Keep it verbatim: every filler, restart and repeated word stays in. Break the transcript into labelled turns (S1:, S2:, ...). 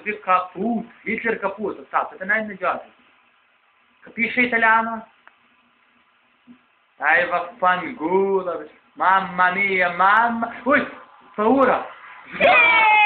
S1: così caput, Hitler caput, sta, te ne hai mangiato. Capisci italiano? Dai, vaffanculo, mamma mia, mamma, ui, paura!